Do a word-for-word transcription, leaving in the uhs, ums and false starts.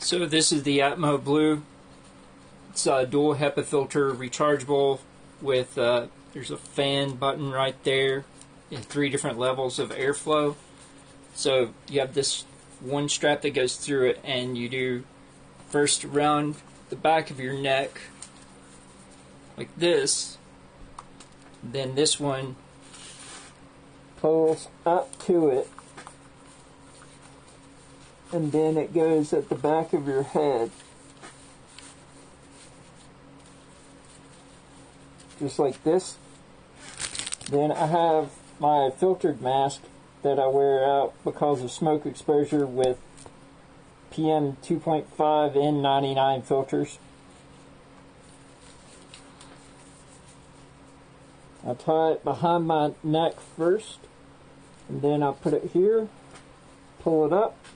So this is the AtmoBlue. It's a dual HEPA filter, rechargeable with, uh, there's a fan button right there and three different levels of airflow. So you have this one strap that goes through it, and you do first around the back of your neck like this. Then this one pulls up to it, and then it goes at the back of your head, just like this. Then I have my filtered mask that I wear out because of smoke exposure with P M two point five N ninety-nine filters. I tie it behind my neck first, and then I put it here, pull it up,